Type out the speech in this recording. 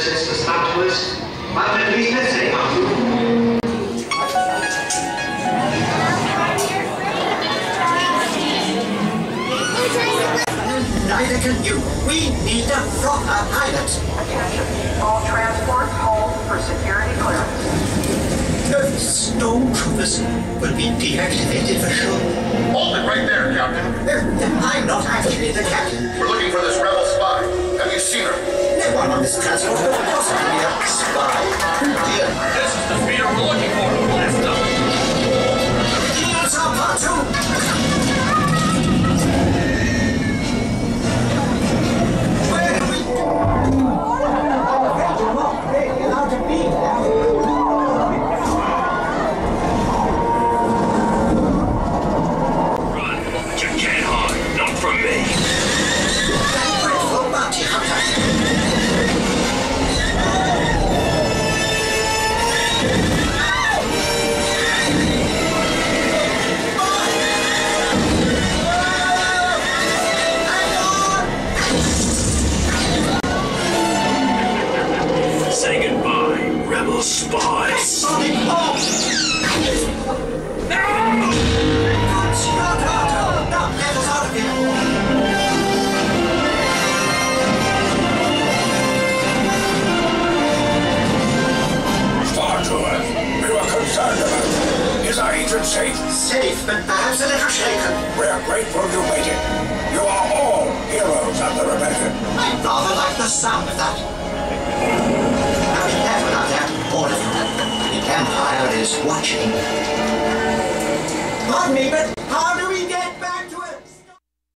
resistance afterwards. But at least let's say after. Neither can you. We need a proper pilot. Attention. All transports hold for security clearance. The stormtroopers will be deactivated for sure. Hold it right there, Captain. I'm not actually the captain. We're looking for this rebel spy. Have you seen her? No one on this transport could possibly be a spy. Dear. This is the speeder we're looking for. Blast them! Here's our part two. Where do we go? I'm afraid you're not really allowed to be there. Say goodbye, rebel spies. Sonic Boom! No! Now, get us out of here! We were concerned about you. Is our agent safe? Safe, but perhaps a little shaken. We're grateful you made it. You are all heroes of the rebellion. I rather like the sound of that. Now be careful out there, all of you. The Empire is watching. Pardon me, but how do we get